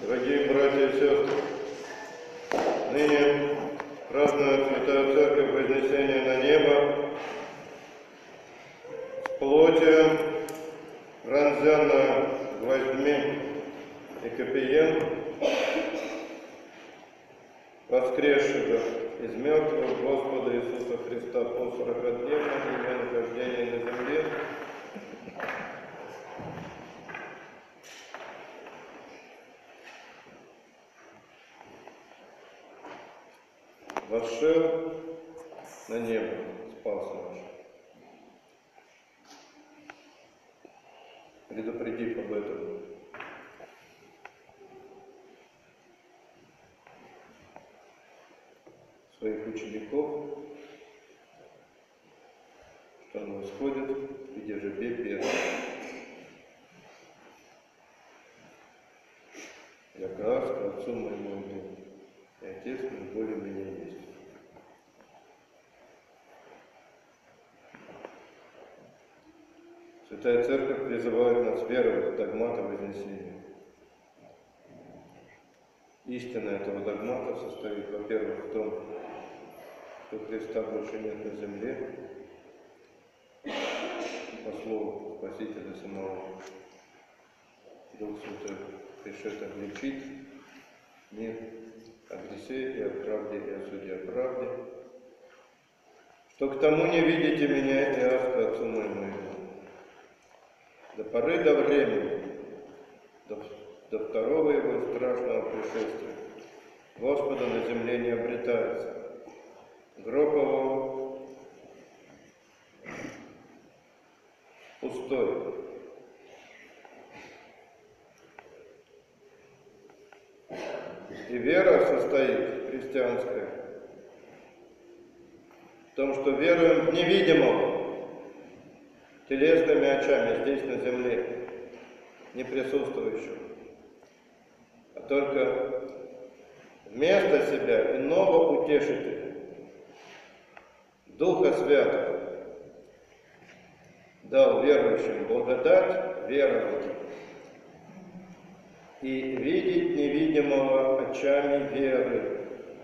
Дорогие братья и сестры, ныне празднует Святая Церковь Вознесения на небо с плотью, пронзенную гвоздьми и копьем, воскресшего из мертвых Господа Иисуса Христа по 40-дневному его нахождению на земле, восшел на небо, спас наш, предупредив об этом своих учеников, что он восходит в виде жебе первого. Я как к Отцу моему иду, и Отец мой более меня есть. Святая Церковь призывает нас веровать в догмата Вознесения. Истина этого догмата состоит, во-первых, в том, что Христа больше нет на земле, по слову Спасителя самого. Дух Святой пришед обличить мир о грехе и о правде, и о суде о правде, что к тому не видите меня, и аз к Отцу моему иду. До поры до времени, до второго его страшного пришествия, Господа на земле не обретается. Гроб его пустой. И вера состоит, христианская, в том, что веруем в невидимого, телесными очами здесь на земле, не присутствующего, а только вместо себя иного утешителя, Духа Святого, дал верующим благодать веровать и видеть невидимого очами веры.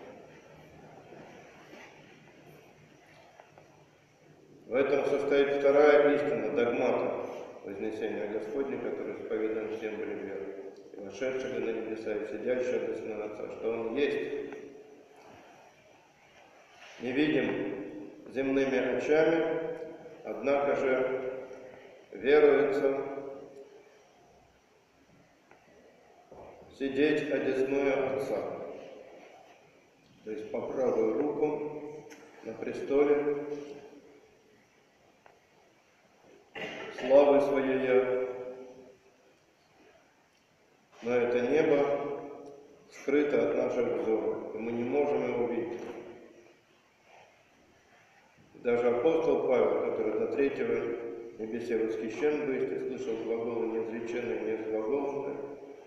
В этом состоит вторая истина догмата Вознесения Господня, который исповедан всем были веры, и вошедшего на небеса и сидящего одесную Отца, что Он есть, невидим земными очами, однако же веруется сидеть одесную Отца, то есть по правую руку на престоле славы Своей, но это небо скрыто от наших взоров, и мы не можем его видеть. Даже апостол Павел, который до третьего небесе восхищен бысть и слышал глаголы неизреченные, неизглаголные,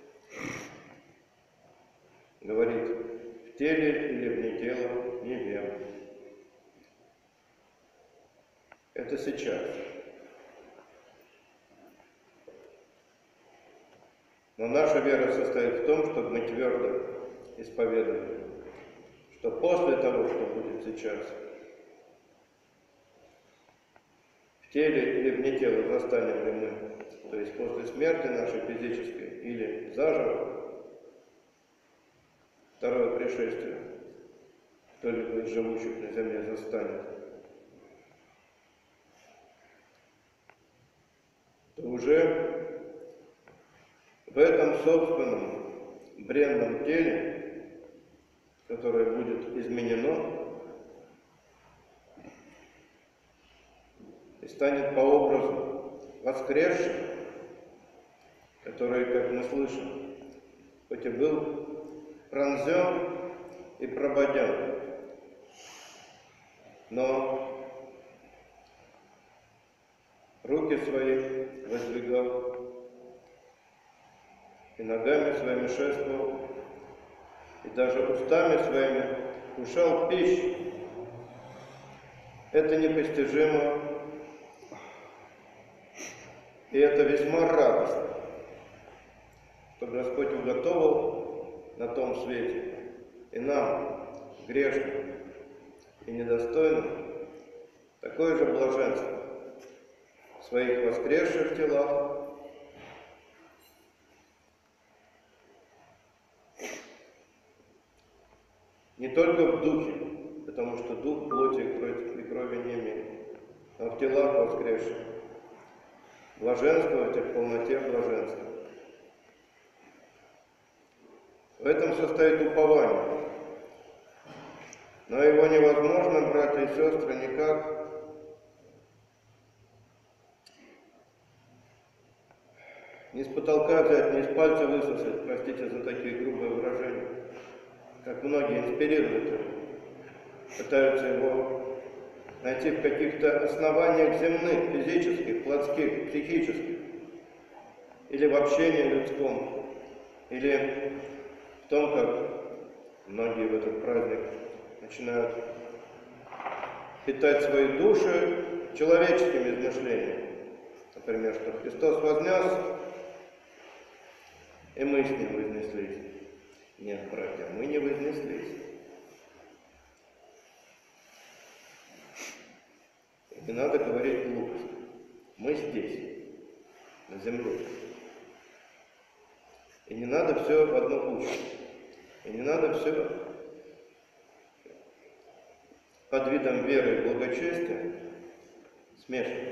говорит: в теле или вне тела не веру. Это сейчас. Но наша вера состоит в том, чтобы мы твердо исповедовали, что после того, что будет сейчас, в теле или вне тела застанем ли мы, то есть после смерти нашей физической или заживо, второе пришествие, кто-либо из живущих на земле застанет, то уже в этом собственном бренном теле, которое будет изменено и станет по образу воскресшим, который, как мы слышим, хоть и был пронзен и прободен, но руки свои воздвигал и ногами своими шествовал, и даже устами своими кушал пищу. Это непостижимо, и это весьма радостно, что Господь уготовил на том свете, и нам, грешным и недостойным, такое же блаженство в своих воскресших телах, не только в духе, потому что дух плоти и крови не имеет, но в телах воскресших. Блаженствуйте в полноте блаженства. В этом состоит упование. Но его невозможно, братья и сестры, никак не с потолка взять, не из пальца высосать, простите за такие грубые выражения, как многие инспирируют его, пытаются его найти в каких-то основаниях земных, физических, плотских, психических, или в общении людском, или в том, как многие в этот праздник начинают питать свои души человеческими измышлениями. Например, что Христос вознес, и мы с Ним вознеслись. Нет, братья, мы не вознеслись. Не надо говорить глупость. Мы здесь, на земле. И не надо все в одну кучу. И не надо все под видом веры и благочестия смешивать.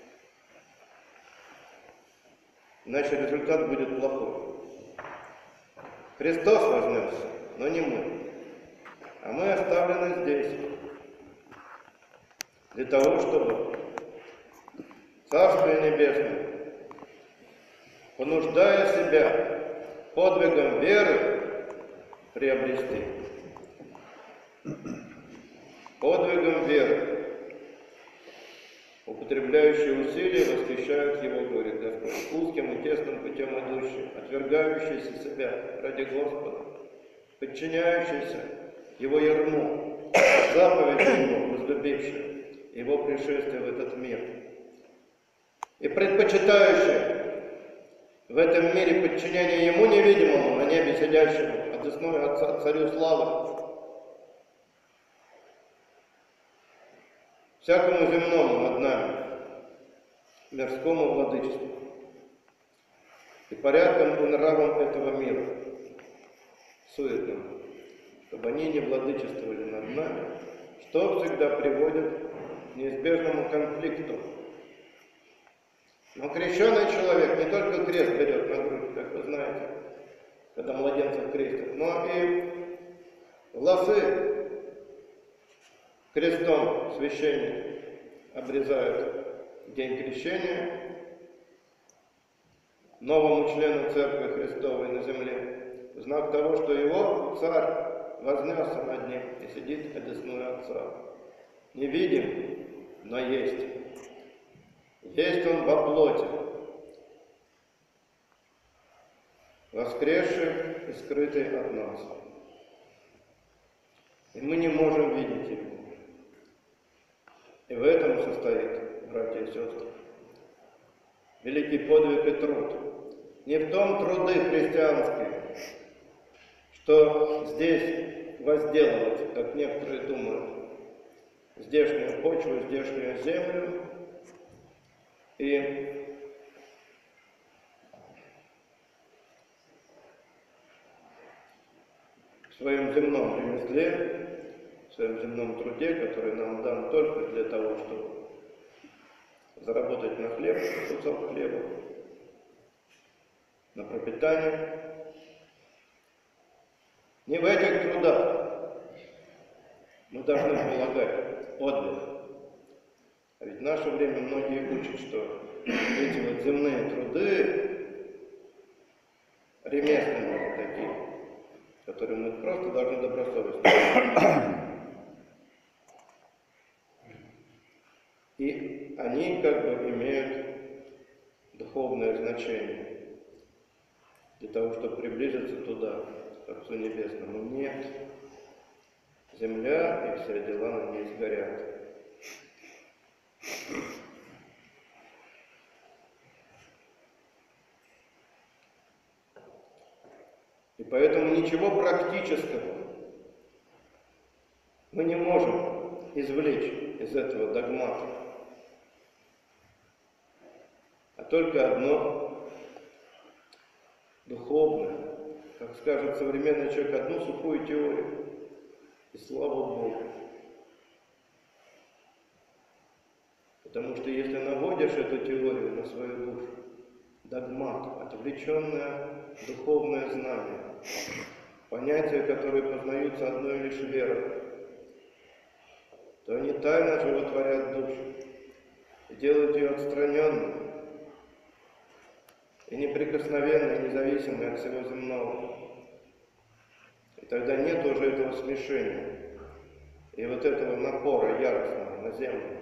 Иначе результат будет плохой. Христос вознесся, но не мы. А мы оставлены здесь. Для того, чтобы Царствие Небесное, понуждая себя подвигом веры, приобрести. Подвигом веры, употребляющие усилия, восхищают Его, говорит Господь, узким и тесным путем идущие, отвергающиеся себя ради Господа, подчиняющиеся Его ярму, заповеди Его, возлюбившие Его пришествие в этот мир, и предпочитающие в этом мире подчинение Ему невидимому, на небе сидящему, одесную Отца, Царю славы, всякому земному над нами, мирскому владычеству и порядкам и нравам этого мира, суетным, чтобы они не владычествовали над нами, что всегда приводит к неизбежному конфликту. Но крещеный человек не только крест берет на грудь, как вы знаете, когда младенцев крестят, но и волосы крестом священник обрезают в день крещения новому члену Церкви Христовой на земле, в знак того, что его Царь вознесся над ним и сидит одесную Отца. Не видим, но есть. Есть Он во плоти, воскресший и скрытый от нас. И мы не можем видеть Его. И в этом состоит, братья и сестры, великий подвиг и труд. Не в том труды христианские, что здесь возделывать, как некоторые думают, здешнюю почву, здешнюю землю, и в своем земном ремесле, в своем земном труде, который нам дан только для того, чтобы заработать на хлеб, кусок хлеба, на пропитание. Не в этих трудах мы должны полагать подвиг. А ведь в наше время многие учат, что эти вот земные труды, ремесленные такие, которые мы просто должны добросовестно делать. И они как бы имеют духовное значение для того, чтобы приблизиться туда, к Отцу Небесному. Нет. Земля и все дела на ней сгорят. И И поэтому ничего практического мы не можем извлечь из этого догмата, а только одно духовное, как скажет современный человек, одну сухую теорию. И слава Богу. Потому что если наводишь эту теорию на свою душу, догмат, отвлеченное духовное знание, понятия, которые познаются одной лишь верой, то они тайно животворят душу и делают ее отстраненной и неприкосновенной, независимой от всего земного. И тогда нет уже этого смешения и вот этого напора яростного на землю,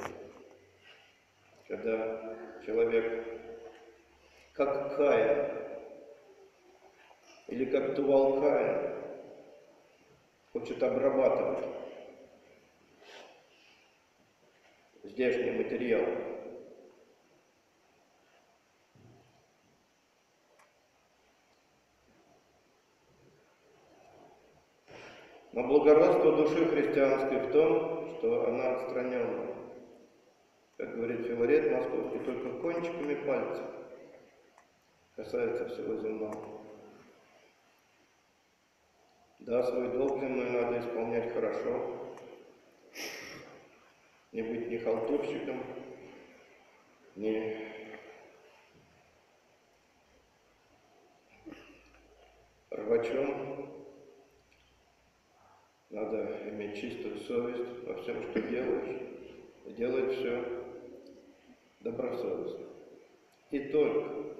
когда человек, как Каин или как Тувал Каин, хочет обрабатывать здешний материал. Но благородство души христианской в том, что она отстраненная. Как говорит Филарет Московский, только кончиками пальцев касается всего земного. Да, свой долг земной надо исполнять хорошо, не быть ни халтурщиком, ни рвачом. Надо иметь чистую совесть во всем, что делаешь, и делать все добросовестно. И только.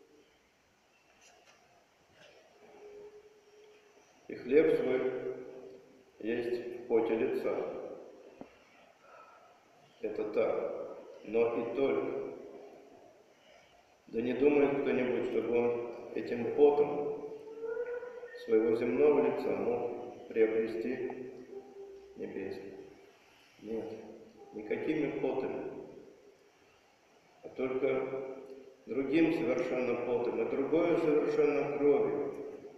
И хлеб свой есть в поте лица. Это так. Но и только. Да не думает кто-нибудь, чтобы он этим потом своего земного лица мог приобрести небесный. Нет, никакими потами, а только другим совершенно потом, и другое совершенно кровью.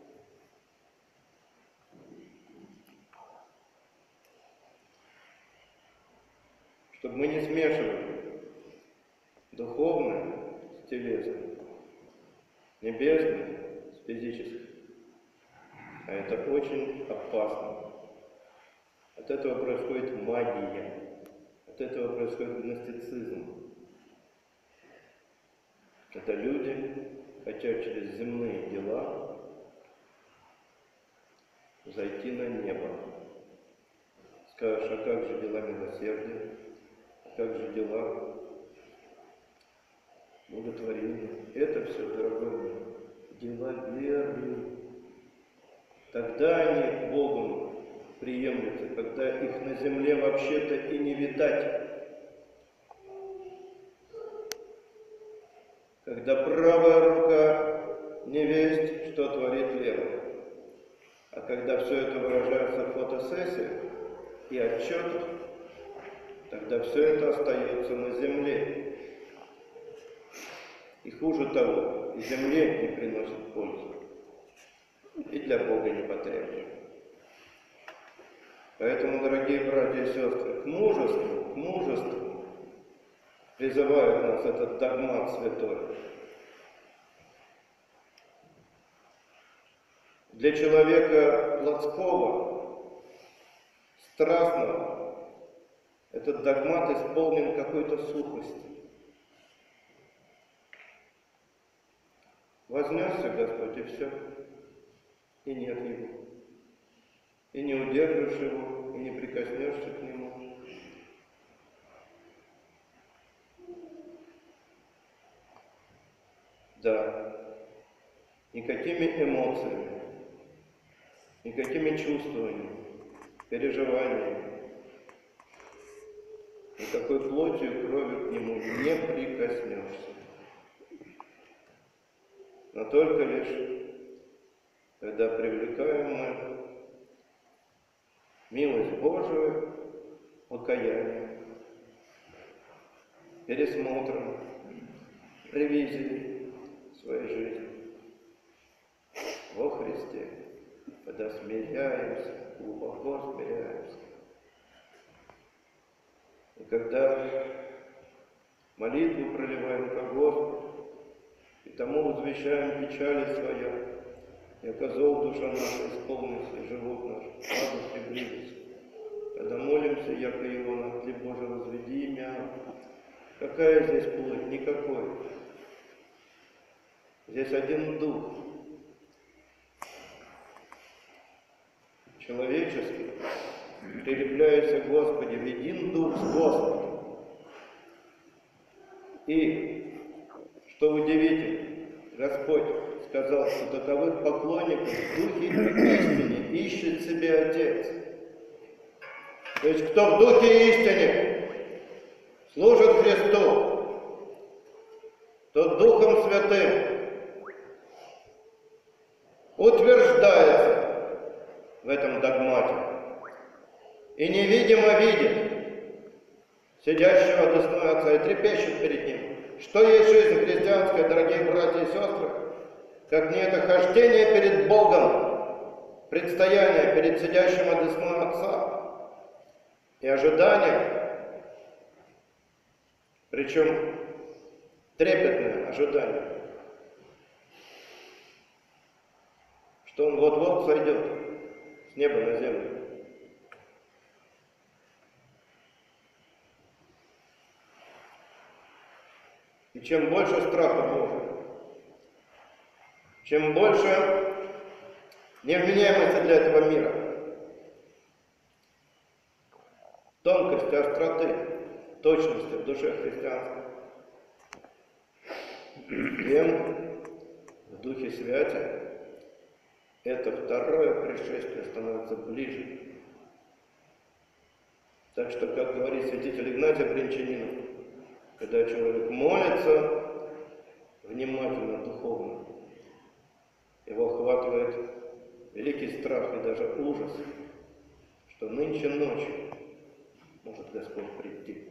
Чтобы мы не смешивали духовное с телесным, небесное с физическим. А это очень опасно. От этого происходит магия. От этого происходит гностицизм. Когда люди хотят через земные дела зайти на небо. Скажешь, а как же дела милосердия? А как же дела благотворения? Это все, дорогой мой, дела веры. Тогда они Богом приемлются, когда их на земле вообще-то и не видать. Когда правая рука не весть, что творит левая. А когда все это выражается в фотосессиях и отчетах, тогда все это остается на земле. И хуже того, и земле не приносит пользы. И для Бога не потребно. Поэтому, дорогие братья и сестры, к мужеству призывает нас этот догмат святой. Для человека плотского, страстного, этот догмат исполнен какой-то сухости. Вознесся Господь, и все. И нет его. И не удержишь его, и не прикоснешься к нему. Да, никакими эмоциями, никакими чувствованиями, переживаниями, никакой плотью и кровью к нему не прикоснешься. Но только лишь, когда привлекаем мы милость Божию, покаянием, пересмотром, ревизией своей жизни во Христе. когда смиряемся, глубоко смиряемся. И когда молитву проливаем ко Господу, и тому возвещаем печали своя, яко зол душа наша исполнится, и живот наш радость и близость. Когда молимся, яко его на хлеб Божий возведи имя. Какая здесь плоть? Никакой. Здесь один дух. Человеческий, прилепляется к Господи, в един дух с Господом. И, что удивительно, Господь сказал, что таковых поклонников в духе и истине ищет себе Отец. То есть, кто в духе истине служит Христу, тот Духом Святым утверждается в этом догмате и невидимо видит сидящего одесную Отца и трепещет перед Ним. Что есть жизнь христианская, дорогие братья и сестры, как не это хождение перед Богом, предстояние перед сидящим одесную Отца и ожидание, причем трепетное ожидание, что Он вот-вот сойдет с неба на землю. И чем больше страха Божьего, чем больше невменяемости для этого мира, тонкости, остроты, точности в душе христианской, тем в Духе Святия это второе пришествие становится ближе. Так что, как говорит святитель Игнатий Брянчанинов, когда человек молится внимательно, духовно, его охватывает великий страх и даже ужас, что нынче ночью может Господь прийти.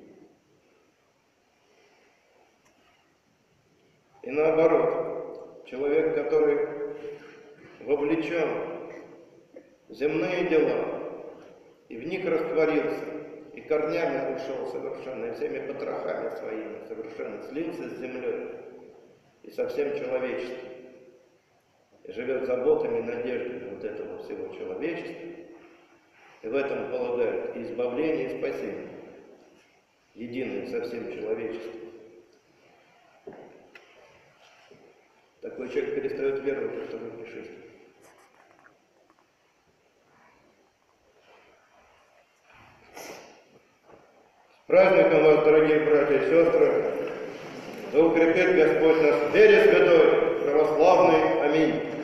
И наоборот, человек, который вовлечен в земные дела и в них растворился, и корнями ушел совершенно, и всеми потрохами своими совершенно слился с землей и со всем человечеством, и живет заботами и надеждами вот этого всего человечества, и в этом полагает и избавление, и спасение, единое со всем человечеством. Такой человек перестает веровать во второе пришествие. С праздником вас, дорогие братья и сестры! Да укрепит Господь нас в вере святой, православной. Аминь.